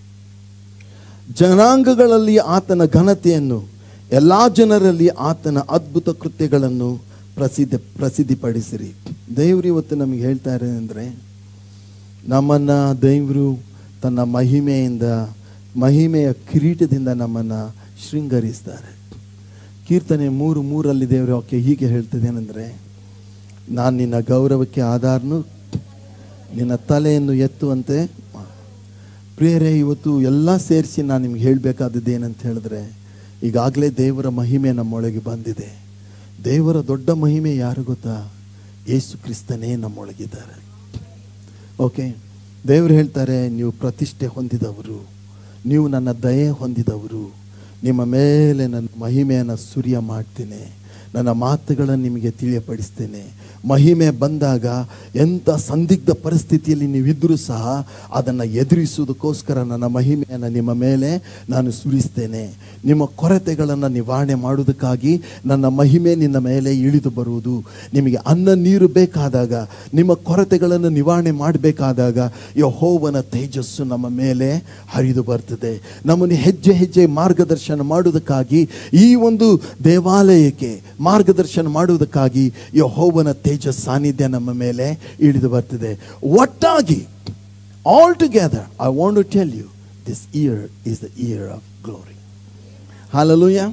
ಜನಾಂಗಗಳಲ್ಲಿ ಆತನ ಘನತೆಯನ್ನು, ಎಲ್ಲ ಜನರಲ್ಲಿ ಆತನ ಅದ್ಭುತ ಕೃತ್ಯಗಳನ್ನು ಪ್ರಸಿದ್ಧಿಪಡಿಸಿರಿ. ದೇವರು ಇವತ್ತು ನಮಗೆ ಹೇಳ್ತಾ ಇರೋದು ಅಂದರೆ, ನಮ್ಮನ್ನು ದೇವರು ತನ್ನ ಮಹಿಮೆಯ ಕಿರೀಟದಿಂದ ನಮ್ಮನ್ನು ಶೃಂಗರಿಸ್ತಾರೆ. ಕೀರ್ತನೆ 3:3 ದೇವರು ವಾಕ್ಯ ಹೀಗೆ ಹೇಳ್ತದೆ ಏನಂದರೆ, ನಾನು ನಿನ್ನ ಗೌರವಕ್ಕೆ ಆಧಾರನು, ನಿನ್ನ ತಲೆಯನ್ನು ಎತ್ತುವಂತೆ. ಪ್ರಿಯರೇ, ಇವತ್ತು ಎಲ್ಲ ಸೇರಿಸಿ ನಾನು ನಿಮ್ಗೆ ಹೇಳಬೇಕಾದದ್ದು ಏನಂತ ಹೇಳಿದ್ರೆ, ಈಗಾಗಲೇ ದೇವರ ಮಹಿಮೆ ನಮ್ಮೊಳಗೆ ಬಂದಿದೆ. ದೇವರ ದೊಡ್ಡ ಮಹಿಮೆ ಯಾರು ಗೊತ್ತಾ? ಯೇಸು ಕ್ರಿಸ್ತನೇ ನಮ್ಮೊಳಗಿದ್ದಾರೆ. ಓಕೆ, ದೇವರು ಹೇಳ್ತಾರೆ, ನೀವು ಪ್ರತಿಷ್ಠೆ ಹೊಂದಿದವರು, ನೀವು ನನ್ನ ದಯೆ ಹೊಂದಿದವರು, ನಿಮ್ಮ ಮೇಲೆ ನನ್ನ ಮಹಿಮೆಯನ್ನು ಸುರಿಯ ಮಾಡ್ತೇನೆ, ನನ್ನ ಮಾತುಗಳನ್ನು ನಿಮಗೆ ತಿಳಿಯಪಡಿಸ್ತೇನೆ. ಮಹಿಮೆ ಬಂದಾಗ ಎಂಥ ಸಂದಿಗ್ಧ ಪರಿಸ್ಥಿತಿಯಲ್ಲಿ ನೀವಿದ್ದರೂ ಸಹ ಅದನ್ನು ಎದುರಿಸುವುದಕ್ಕೋಸ್ಕರ ನನ್ನ ಮಹಿಮೆಯನ್ನು ನಿಮ್ಮ ಮೇಲೆ ನಾನು ಸುರಿಸ್ತೇನೆ. ನಿಮ್ಮ ಕೊರತೆಗಳನ್ನು ನಿವಾರಣೆ ಮಾಡುವುದಕ್ಕಾಗಿ ನನ್ನ ಮಹಿಮೆ ನಿನ್ನ ಮೇಲೆ ಇಳಿದು ಬರುವುದು. ನಿಮಗೆ ಅನ್ನ ನೀರು ಬೇಕಾದಾಗ, ನಿಮ್ಮ ಕೊರತೆಗಳನ್ನು ನಿವಾರಣೆ ಮಾಡಬೇಕಾದಾಗ ಯೆಹೋವನ ತೇಜಸ್ಸು ನಮ್ಮ ಮೇಲೆ ಹರಿದು ಬರ್ತದೆ. ನಮ್ಮನ್ನು ಹೆಜ್ಜೆ ಹೆಜ್ಜೆ ಮಾರ್ಗದರ್ಶನ ಮಾಡುವುದಕ್ಕಾಗಿ, ಈ ಒಂದು ದೇವಾಲಯಕ್ಕೆ ಮಾರ್ಗದರ್ಶನ ಮಾಡುವುದಕ್ಕಾಗಿ ಯೆಹೋವನ ತೇಜಸ್ ಸಾನ್ನಿಧ್ಯ ನಮ್ಮ ಮೇಲೆ ಇಳಿದು ಬರ್ತದೆ. ಒಟ್ಟಾಗಿ, all together, I want to tell you, this year is the year of glory. Hallelujah.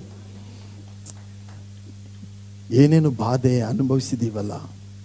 ಏನೇನು ಬಾಧೆ ಅನುಭವಿಸಿದೀವಲ್ಲ,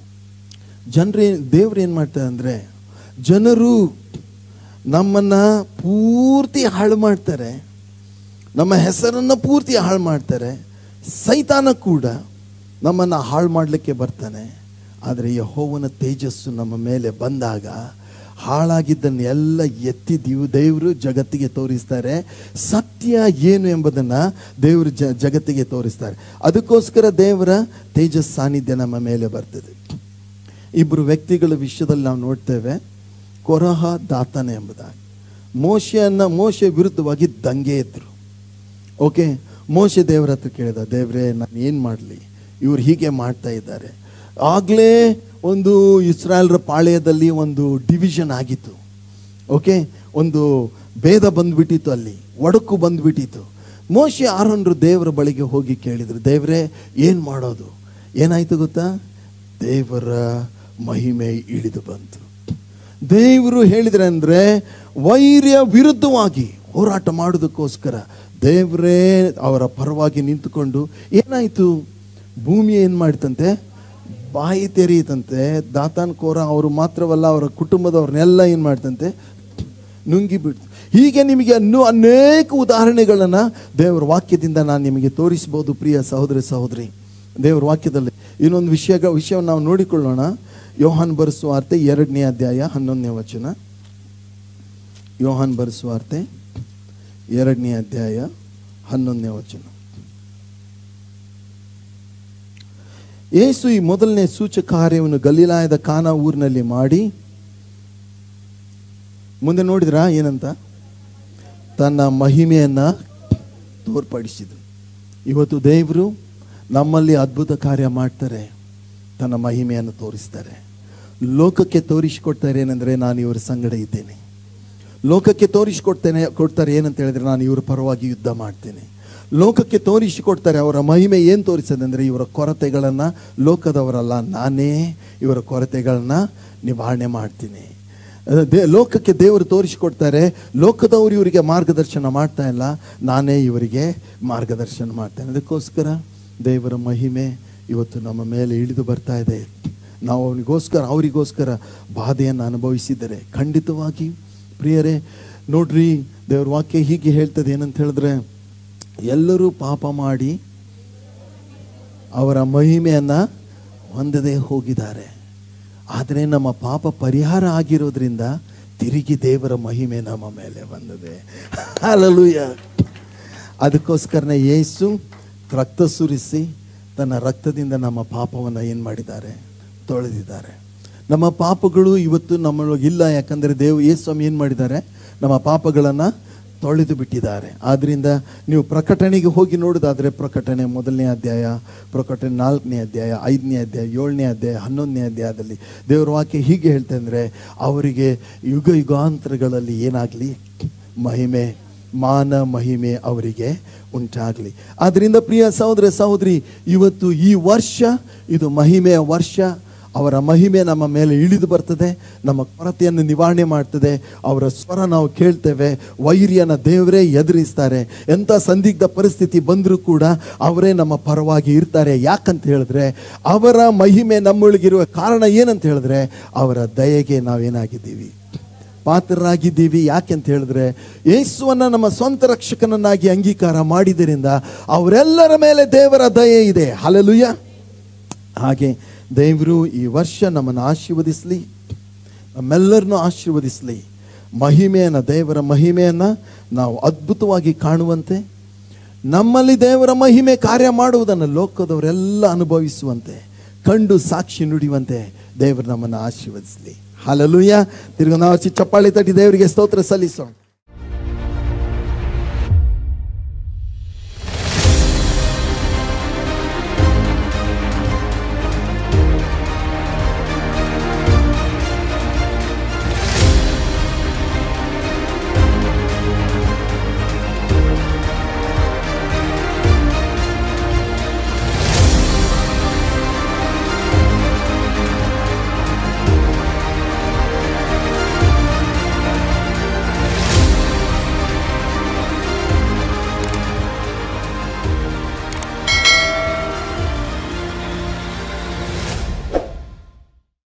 ದೇವ್ರು ಏನು ಮಾಡ್ತಾರೆ ಅಂದರೆ, ಜನರು ನಮ್ಮನ್ನು ಪೂರ್ತಿ ಹಾಳು ಮಾಡ್ತಾರೆ, ನಮ್ಮ ಹೆಸರನ್ನು ಪೂರ್ತಿ ಹಾಳು ಮಾಡ್ತಾರೆ. ಸೈತಾನ ಕೂಡ ನಮ್ಮನ್ನು ಹಾಳು ಮಾಡಲಿಕ್ಕೆ ಬರ್ತಾನೆ. ಆದರೆ ಯೆಹೋವನ ತೇಜಸ್ಸು ನಮ್ಮ ಮೇಲೆ ಬಂದಾಗ ಹಾಳಾಗಿದ್ದನ್ನು ಎಲ್ಲ ಎತ್ತಿ ದೇವರು ಜಗತ್ತಿಗೆ ತೋರಿಸ್ತಾರೆ. ಸತ್ಯ ಏನು ಎಂಬುದನ್ನು ದೇವರು ಜಗತ್ತಿಗೆ ತೋರಿಸ್ತಾರೆ. ಅದಕ್ಕೋಸ್ಕರ ದೇವರ ತೇಜಸ್ ಸಾನ್ನಿಧ್ಯ ನಮ್ಮ ಮೇಲೆ ಬರ್ತದೆ. ಇಬ್ಬರು ವ್ಯಕ್ತಿಗಳ ವಿಷಯದಲ್ಲಿ ನಾವು ನೋಡ್ತೇವೆ, ಕೊರಹ, ದಾತಾನ ಎಂಬುದಾಗಿ. ಮೋಶೆ ವಿರುದ್ಧವಾಗಿ ದಂಗೆ ಎದ್ರು. ಓಕೆ, ಮೋಶೆ ದೇವರ ಹತ್ರ ಕೇಳಿದ, ದೇವರೇ, ನಾನು ಏನು ಮಾಡಲಿ, ಇವ್ರು ಹೀಗೆ ಮಾಡ್ತಾ ಇದ್ದಾರೆ. ಆಗಲೇ ಒಂದು ಇಸ್ರಾಯೇಲ್ರ ಪಾಳ್ಯದಲ್ಲಿ ಒಂದು ಡಿವಿಷನ್ ಆಗಿತ್ತು. ಓಕೆ, ಒಂದು ಭೇದ ಬಂದ್ಬಿಟ್ಟಿತ್ತು, ಅಲ್ಲಿ ಒಡಕು ಬಂದ್ಬಿಟ್ಟಿತ್ತು. ಮೋಶೆ ಆರೋನರು ದೇವರ ಬಳಿಗೆ ಹೋಗಿ ಕೇಳಿದರು, ದೇವರೇ, ಏನು ಮಾಡೋದು? ಏನಾಯ್ತು ಗೊತ್ತಾ? ದೇವರ ಮಹಿಮೆ ಇಳಿದು ಬಂತು. ದೇವರು ಹೇಳಿದ್ರೆ ಅಂದರೆ, ವೈರ್ಯ ವಿರುದ್ಧವಾಗಿ ಹೋರಾಟ ಮಾಡೋದಕ್ಕೋಸ್ಕರ ದೇವರೇ ಅವರ ಪರವಾಗಿ ನಿಂತುಕೊಂಡು, ಏನಾಯಿತು? ಭೂಮಿ ಏನು ಮಾಡ್ತಂತೆ? ಬಾಯಿ ತೆರೆಯಿತಂತೆ. ದಾತಾನ್, ಕೋರ ಅವರು ಮಾತ್ರವಲ್ಲ, ಅವರ ಕುಟುಂಬದವ್ರನ್ನೆಲ್ಲ ಏನು ಮಾಡ್ತಂತೆ? ನುಂಗಿಬಿಡ್ತು. ಹೀಗೆ ನಿಮಗೆ ಇನ್ನೂ ಅನೇಕ ಉದಾಹರಣೆಗಳನ್ನು ದೇವರ ವಾಕ್ಯದಿಂದ ನಾನು ನಿಮಗೆ ತೋರಿಸ್ಬೋದು. ಪ್ರಿಯ ಸಹೋದರ ಸಹೋದರಿ, ದೇವರ ವಾಕ್ಯದಲ್ಲಿ ಇನ್ನೊಂದು ವಿಷಯವನ್ನು ನಾವು ನೋಡಿಕೊಳ್ಳೋಣ. ಯೋಹಾನ್ ಬರೆಸುವಾರ್ತೆ 2ನೇ ಅಧ್ಯಾಯ 11ನೇ ವಚನ. ಯೋಹಾನ್ ಬರೆಸುವಾರ್ತೆ 2ನೇ ಅಧ್ಯಾಯ 11ನೇ ವಚನ. ಯೇಸು ಈ ಮೊದಲನೇ ಸೂಚಕ ಕಾರ್ಯವನ್ನು ಗಲಿಲಾಯದ ಕಾನಾ ಊರಿನಲ್ಲಿ ಮಾಡಿ, ಮುಂದೆ ನೋಡಿದ್ರಾ ಏನಂತ? ತನ್ನ ಮಹಿಮೆಯನ್ನು ತೋರ್ಪಡಿಸಿದರು. ಇವತ್ತು ದೇವರು ನಮ್ಮಲ್ಲಿ ಅದ್ಭುತ ಕಾರ್ಯ ಮಾಡ್ತಾರೆ, ತನ್ನ ಮಹಿಮೆಯನ್ನು ತೋರಿಸ್ತಾರೆ. ಲೋಕಕ್ಕೆ ತೋರಿಸಿಕೊಡ್ತಾರೆ ಏನಂದರೆ, ನಾನು ಇವರ ಸಂಗಡ ಇದ್ದೇನೆ. ಲೋಕಕ್ಕೆ ಕೊಡ್ತಾರೆ ಏನಂತ ಹೇಳಿದ್ರೆ, ನಾನು ಇವರ ಪರವಾಗಿ ಯುದ್ಧ ಮಾಡ್ತೇನೆ. ಲೋಕಕ್ಕೆ ತೋರಿಸಿಕೊಡ್ತಾರೆ ಅವರ ಮಹಿಮೆ ಏನು ತೋರಿಸೋದಂದರೆ, ಇವರ ಕೊರತೆಗಳನ್ನು, ಲೋಕದವರಲ್ಲ, ನಾನೇ ಇವರ ಕೊರತೆಗಳನ್ನು ನಿವಾರಣೆ ಮಾಡ್ತೀನಿ. ಲೋಕಕ್ಕೆ ದೇವರು ತೋರಿಸಿಕೊಡ್ತಾರೆ, ಲೋಕದವರು ಇವರಿಗೆ ಮಾರ್ಗದರ್ಶನ ಮಾಡ್ತಾ ಇಲ್ಲ, ನಾನೇ ಇವರಿಗೆ ಮಾರ್ಗದರ್ಶನ ಮಾಡ್ತೇನೆ. ಅದಕ್ಕೋಸ್ಕರ ದೇವರ ಮಹಿಮೆ ಇವತ್ತು ನಮ್ಮ ಮೇಲೆ ಇಳಿದು ಬರ್ತಾ ಇದೆ. ನಾವು ಅವರಿಗೋಸ್ಕರ ಬಾಧೆಯನ್ನು ಅನುಭವಿಸಿದರೆ ಖಂಡಿತವಾಗಿ ಪ್ರಿಯರೇ, ನೋಡ್ರಿ, ದೇವ್ರ ವಾಕ್ಯ ಹೀಗೆ ಹೇಳ್ತದೆ ಏನಂತ ಹೇಳಿದ್ರೆ, ಎಲ್ಲರೂ ಪಾಪ ಮಾಡಿ ಅವರ ಮಹಿಮೆಯನ್ನು ಹೊಂದದೇ ಹೋಗಿದ್ದಾರೆ. ಆದರೆ ನಮ್ಮ ಪಾಪ ಪರಿಹಾರ ಆಗಿರೋದ್ರಿಂದ ತಿರುಗಿ ದೇವರ ಮಹಿಮೆ ನಮ್ಮ ಮೇಲೆ ಬಂದಿದೆ. ಹಲ್ಲೆಲೂಯಾ. ಅದಕ್ಕೋಸ್ಕರನೇ ಯೇಸು ರಕ್ತ ಸುರಿಸಿ ತನ್ನ ರಕ್ತದಿಂದ ನಮ್ಮ ಪಾಪವನ್ನು ಏನು ಮಾಡಿದ್ದಾರೆ? ತೊಳೆದಿದ್ದಾರೆ. ನಮ್ಮ ಪಾಪಗಳು ಇವತ್ತು ನಮ್ಮೊಳಗಿಲ್ಲ. ಯಾಕಂದರೆ ಯೇಸು ಏನು ಮಾಡಿದ್ದಾರೆ? ನಮ್ಮ ಪಾಪಗಳನ್ನು ತೊಳೆದು ಬಿಟ್ಟಿದ್ದಾರೆ. ಆದ್ದರಿಂದ ನೀವು ಪ್ರಕಟಣೆಗೆ ಹೋಗಿ ನೋಡೋದಾದರೆ, ಪ್ರಕಟಣೆ 1ನೇ ಅಧ್ಯಾಯ, ಪ್ರಕಟಣೆ 4ನೇ ಅಧ್ಯಾಯ, 5ನೇ ಅಧ್ಯಾಯ, 7ನೇ ಅಧ್ಯಾಯ, 11ನೇ ಅಧ್ಯಾಯದಲ್ಲಿ ದೇವರ ವಾಕ್ಯ ಹೀಗೆ ಹೇಳ್ತಂದರೆ, ಅವರಿಗೆ ಯುಗ ಯುಗಾಂತರಗಳಲ್ಲಿ ಏನಾಗಲಿ? ಮಹಿಮೆ, ಮಾನ ಮಹಿಮೆ ಅವರಿಗೆ ಉಂಟಾಗಲಿ. ಆದ್ದರಿಂದ ಪ್ರಿಯ ಸಹೋದರ ಸಹೋದರಿ, ಇವತ್ತು ಈ ವರ್ಷ ಇದು ಮಹಿಮೆಯ ವರ್ಷ. ಅವರ ಮಹಿಮೆ ನಮ್ಮ ಮೇಲೆ ಇಳಿದು ಬರ್ತದೆ, ನಮ್ಮ ಕೊರತೆಯನ್ನು ನಿವಾರಣೆ ಮಾಡ್ತದೆ. ಅವರ ಸ್ವರ ನಾವು ಕೇಳ್ತೇವೆ. ವೈರಿಯನ ದೇವರೇ ಎದುರಿಸ್ತಾರೆ. ಎಂಥ ಸಂದಿಗ್ಧ ಪರಿಸ್ಥಿತಿ ಬಂದರೂ ಕೂಡ ಅವರೇ ನಮ್ಮ ಪರವಾಗಿ ಇರ್ತಾರೆ. ಯಾಕಂತ ಹೇಳಿದ್ರೆ, ಅವರ ಮಹಿಮೆ ನಮ್ಮೊಳಗಿರುವ ಕಾರಣ ಏನಂತ ಹೇಳಿದ್ರೆ, ಅವರ ದಯೆಗೆ ನಾವೇನಾಗಿದ್ದೀವಿ? ಪಾತ್ರರಾಗಿದ್ದೀವಿ. ಯಾಕೆಂತ ಹೇಳಿದ್ರೆ, ಯೇಸುವನ್ನು ನಮ್ಮ ಸ್ವಂತ ರಕ್ಷಕನನ್ನಾಗಿ ಅಂಗೀಕಾರ ಮಾಡಿದ್ದರಿಂದ ಅವರೆಲ್ಲರ ಮೇಲೆ ದೇವರ ದಯೆ ಇದೆ. ಹಲ್ಲೆಲೂಯಾ. ಹಾಗೆ ದೇವರು ಈ ವರ್ಷ ನಮ್ಮನ್ನು ಆಶೀರ್ವದಿಸಲಿ, ನಮ್ಮೆಲ್ಲರನ್ನು ಆಶೀರ್ವದಿಸಲಿ. ಮಹಿಮೆಯನ್ನು, ದೇವರ ಮಹಿಮೆಯನ್ನು ನಾವು ಅದ್ಭುತವಾಗಿ ಕಾಣುವಂತೆ, ನಮ್ಮಲ್ಲಿ ದೇವರ ಮಹಿಮೆ ಕಾರ್ಯ ಮಾಡುವುದನ್ನು ಲೋಕದವರೆಲ್ಲ ಅನುಭವಿಸುವಂತೆ, ಕಂಡು ಸಾಕ್ಷಿ ನುಡಿಯುವಂತೆ ದೇವರು ನಮ್ಮನ್ನು ಆಶೀರ್ವದಿಸಲಿ. ಹಲ್ಲೆಲೂಯಾ. ತಿರುಗಿ ನಾವು ಚಪ್ಪಾಳೆ ತಟ್ಟಿ ದೇವರಿಗೆ ಸ್ತೋತ್ರ ಸಲ್ಲಿಸೋಣ.